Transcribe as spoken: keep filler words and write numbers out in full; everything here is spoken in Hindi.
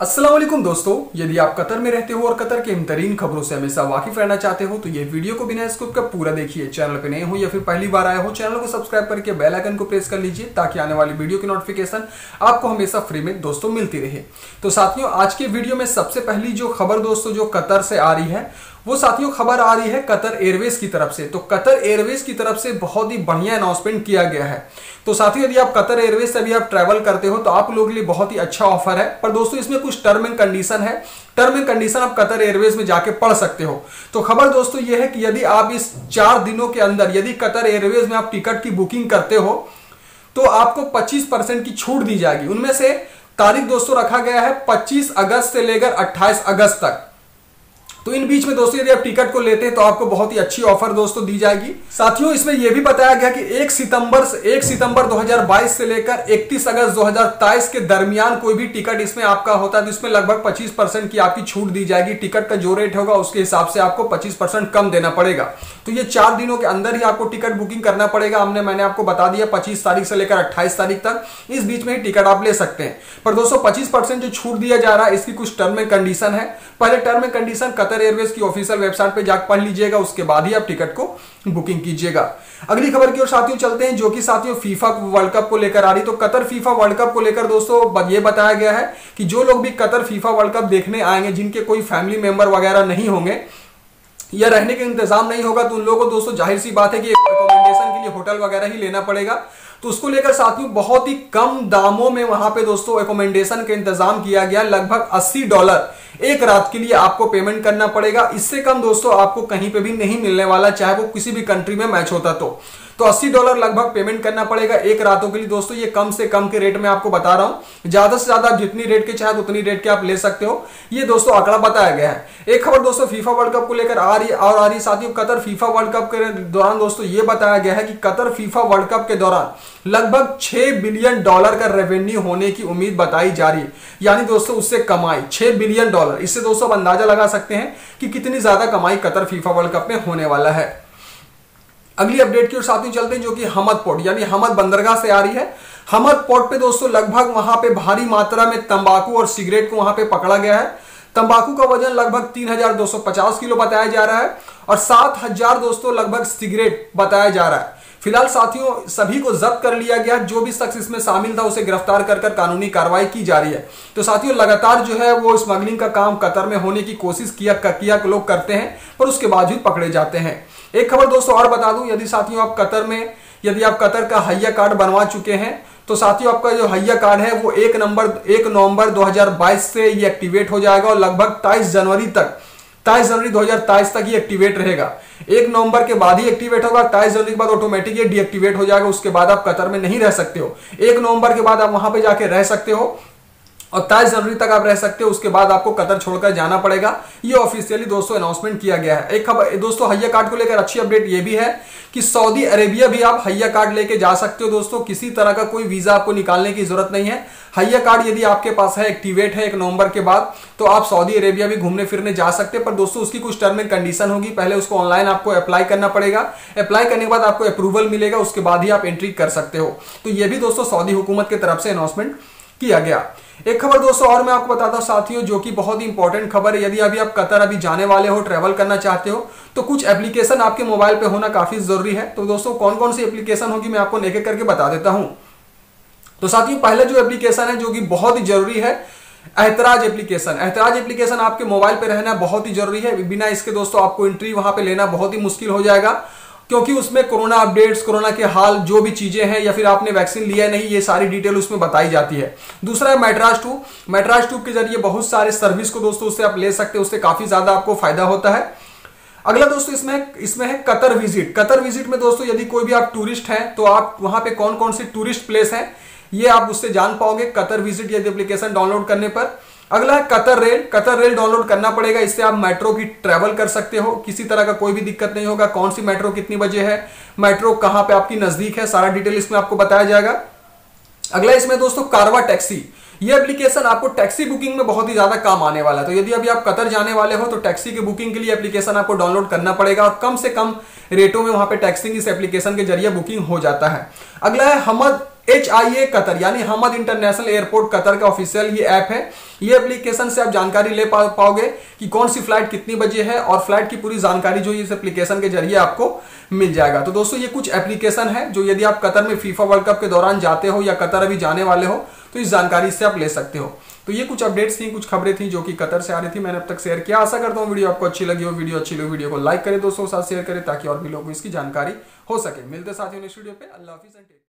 अस्सलाम वालेकुम दोस्तों, यदि आप कतर में रहते हो और कतर के बेहतरीन खबरों से हमेशा वाकिफ रहना चाहते हो तो ये वीडियो को बिना स्किप कर पूरा देखिए। चैनल पे नए हो या फिर पहली बार आए हो, चैनल को सब्सक्राइब करके बेल आइकन को प्रेस कर लीजिए ताकि आने वाली वीडियो की नोटिफिकेशन आपको हमेशा फ्री में दोस्तों मिलती रहे। तो साथियों, आज के वीडियो में सबसे पहली जो खबर दोस्तों जो कतर से आ रही है वो साथियों खबर आ रही है कतर एयरवेज की तरफ से। तो कतर एयरवेज की तरफ से बहुत ही बढ़िया अनाउंसमेंट किया गया है। तो साथियों, यदि आप कतर एयरवेज से अभी आप ट्रैवल करते हो तो आप लोगों के लिए बहुत ही अच्छा ऑफर है, पर दोस्तों इसमें कुछ टर्म एंड कंडीशन है। टर्म एंड कंडीशन आप कतर एयरवेज में जाके पढ़ सकते हो। तो खबर दोस्तों यह है कि यदि आप इस चार दिनों के अंदर यदि कतर एयरवेज में आप टिकट की बुकिंग करते हो तो आपको पच्चीस परसेंट की छूट दी जाएगी। उनमें से तारीख दोस्तों रखा गया है पच्चीस अगस्त से लेकर अट्ठाईस अगस्त तक। तो इन बीच में दोस्तों यदि आप टिकट को लेते हैं तो आपको बहुत ही अच्छी ऑफर दोस्तों दी जाएगी। साथियों, इसमें यह भी बताया गया कि एक सितंबर से एक सितंबर दो हज़ार बाईस से लेकर इकतीस अगस्त दो हज़ार तेईस के दरमियान कोई भी टिकट इसमें आपका होता है तो इसमें लगभग पच्चीस परसेंट की आपकी छूट दी जाएगी। टिकट का जो रेट होगा उसके हिसाब से आपको पच्चीस परसेंट कम देना पड़ेगा। तो ये चार दिनों के अंदर ही आपको टिकट बुकिंग करना पड़ेगा। हमने मैंने आपको बता दिया पच्चीस तारीख से लेकर अट्ठाईस तारीख तक, इस बीच में ही टिकट आप ले सकते हैं। पर दोस्तों पच्चीस परसेंट जो छूट दिया जा रहा है इसकी कुछ टर्म एंड कंडीशन है। पहले term and condition Qatar Airways की ऑफिशियल वेबसाइट पे जाकर पढ़ लीजिएगा, उसके बाद ही आप टिकट को बुकिंग कीजिएगा। अगली खबर की ओर साथियों चलते हैं, जो कि साथियों फीफा वर्ल्ड कप को लेकर आ रही। तो कतर फीफा वर्ल्ड कप को लेकर दोस्तों ये बताया गया है कि जो लोग भी कतर फीफा वर्ल्ड कप देखने आएंगे, जिनके कोई फैमिली मेंबर वगैरह नहीं होंगे या रहने का इंतजाम नहीं होगा, तो उन लोगों को दोस्तों जाहिर सी बात है कि अकोमोडेशन के लिए होटल वगैरह ही लेना पड़ेगा। तो उसको लेकर साथियों बहुत ही कम दामों में वहां पे दोस्तों अकोमोडेशन का इंतजाम किया गया। लगभग अस्सी डॉलर एक रात के लिए आपको पेमेंट करना पड़ेगा। इससे कम दोस्तों आपको कहीं पे भी नहीं मिलने वाला, चाहे वो किसी भी कंट्री में मैच होता तो तो अस्सी डॉलर लगभग पेमेंट करना पड़ेगा एक रातों के लिए। दोस्तों ये कम से कम के रेट में आपको बता रहा हूं, ज्यादा से ज्यादा आप जितनी रेट के चाहे उतनी रेट के आप ले सकते हो। ये दोस्तों आंकड़ा बताया गया है। एक खबर दोस्तों फीफा वर्ल्ड कप को लेकर आ रही और आ रही साथियों कतर फीफा वर्ल्ड कप के दौरान दोस्तों ये बताया गया है कि कतर फीफा वर्ल्ड कप के दौरान लगभग छह बिलियन डॉलर का रेवेन्यू होने की उम्मीद बताई जा रही है। यानी दोस्तों उससे कमाई छह बिलियन डॉलर, इससे दोस्तों आप अंदाजा लगा सकते हैं कि कितनी ज्यादा कमाई कतर फीफा वर्ल्ड कप में होने वाला है। अगली अपडेट की ओर साथियों चलते हैं, जो कि हमद पोर्ट यानी हमद बंदरगाह से आ रही है। हमद पोर्ट पे दोस्तों लगभग वहां पे भारी मात्रा में तंबाकू और सिगरेट को वहां पे पकड़ा गया है। तंबाकू का वजन लगभग तीन हजार दो सौ पचास किलो बताया जा रहा है और सात हजार दोस्तों लगभग सिगरेट बताया जा रहा है। फिलहाल साथियों सभी को जब्त कर लिया गया। जो भी शख्स इसमें शामिल था उसे गिरफ्तार कर कर कानूनी कार्रवाई की जा रही है। तो साथियों लगातार जो है वो स्मगलिंग का काम कतर में होने की कोशिश किया किया लोग करते हैं, पर उसके बावजूद पकड़े जाते हैं। एक खबर दोस्तों और बता दूं, यदि साथियों आप कतर में यदि आप कतर का हय्या कार्ड बनवा चुके हैं तो साथियों आपका जो हय्या कार्ड है वो एक नंबर एक नवंबर दो हज़ार बाईस से ये एक्टिवेट हो जाएगा और लगभग तेईस जनवरी तक तेईस जनवरी दो हज़ार तेईस तक ये एक्टिवेट रहेगा। एक नवंबर के बाद ही एक्टिवेट होगा। तेईस जनवरी के बाद ऑटोमेटिक ये डीएक्टिवेट हो जाएगा। उसके बाद आप कतर में नहीं रह सकते हो। एक नवंबर के बाद आप वहां पे जाके रह सकते हो और तेईस जनवरी तक आप रह सकते हो। उसके बाद आपको कतर छोड़कर जाना पड़ेगा। ये ऑफिशियली दोस्तों अनाउंसमेंट किया गया है। एक खबर दोस्तों हय्या कार्ड को लेकर अच्छी अपडेट ये भी है कि सऊदी अरेबिया भी आप हय्या कार्ड लेके जा सकते हो। दोस्तों किसी तरह का कोई वीजा आपको निकालने की जरूरत नहीं है। हय्या कार्ड यदि आपके पास है, एक्टिवेट है एक नवंबर के बाद, तो आप सऊदी अरेबिया भी घूमने फिरने जा सकते हैं। पर दोस्तों उसकी कुछ टर्म एंड कंडीशन होगी। पहले उसको ऑनलाइन आपको अप्लाई करना पड़ेगा। अप्लाई करने के बाद आपको अप्रूवल मिलेगा, उसके बाद ही आप एंट्री कर सकते हो। तो यह भी दोस्तों सऊदी हुकूमत की तरफ से अनाउंसमेंट किया गया। एक खबर दोस्तों और मैं आपको बताता हूं साथियों, जो कि बहुत ही इंपॉर्टेंट खबर है। यदि अभी आप कतर अभी जाने वाले हो, ट्रैवल करना चाहते हो, तो कुछ एप्लीकेशन आपके मोबाइल पे होना काफी जरूरी है। तो दोस्तों कौन कौन सी एप्लीकेशन होगी मैं आपको एक एक करके बता देता हूं। तो साथियों पहले जो एप्लीकेशन है जो कि बहुत ही जरूरी है, एहतराज एप्लीकेशन। एहतराज एप्लीकेशन आपके मोबाइल पे रहना बहुत ही जरूरी है। बिना इसके दोस्तों आपको एंट्री वहां पे लेना बहुत ही मुश्किल हो जाएगा, क्योंकि उसमें कोरोना अपडेट्स, कोरोना के हाल, जो भी चीजें हैं या फिर आपने वैक्सीन लिया नहीं, ये सारी डिटेल उसमें बताई जाती है। दूसरा है मेट्राज टू। मेट्राज टू के जरिए बहुत सारे सर्विस को दोस्तों उससे आप ले सकते हो, उससे काफी ज्यादा आपको फायदा होता है। अगला दोस्तों इसमें इसमें है कतर विजिट। कतर विजिट में दोस्तों यदि कोई भी आप टूरिस्ट हैं तो आप वहां पे कौन कौन से टूरिस्ट प्लेस हैं ये आप उससे जान पाओगे कतर विजिट यदि एप्लीकेशन डाउनलोड करने पर। अगला है Qatar rail. Qatar rail download करना पड़ेगा, इससे आप मेट्रो की ट्रैवल कर सकते हो। किसी तरह का कोई भी दिक्कत नहीं होगा। कौन सी मेट्रो कितनी बजे है, मेट्रो कहां पे आपकी नजदीक है, सारा डिटेल इसमें आपको बताया जाएगा। अगला इसमें दोस्तों कारवा टैक्सी। ये एप्लीकेशन आपको टैक्सी बुकिंग में बहुत ही ज्यादा काम आने वाला है। तो यदि अभी आप कतर जाने वाले हो तो टैक्सी की बुकिंग के लिए एप्लीकेशन आपको डाउनलोड करना पड़ेगा और कम से कम रेटों में वहां पे टैक्सी इस एप्लीकेशन के जरिए बुकिंग हो जाता है। अगला है हमद एच आई ए कतर यानी हमद इंटरनेशनल एयरपोर्ट कतर का ऑफिशियल ये ऐप है। ये एप्लीकेशन से आप जानकारी ले पा, पाओगे कि कौन सी फ्लाइट कितनी बजे है और फ्लाइट की पूरी जानकारी जो इस एप्लीकेशन के जरिए आपको मिल जाएगा। तो दोस्तों ये कुछ एप्लीकेशन है जो यदि आप कतर में फीफा वर्ल्ड कप के दौरान जाते हो या कतर अभी जाने वाले हो तो इस जानकारी से आप ले सकते हो। तो ये कुछ अपडेट्स थी, कुछ खबरें थी जो कि कतर से आ रही थी, मैंने अब तक शेयर किया। आशा करता हूँ वीडियो आपको अच्छी लगी हो। वीडियो अच्छी लगी वीडियो को लाइक करें, दोस्तों के साथ शेयर करें ताकि और भी लोगों को इसकी जानकारी हो सके। मिलते साथियों नेक्स्ट वीडियो पे। अल्लाह हाफिज़।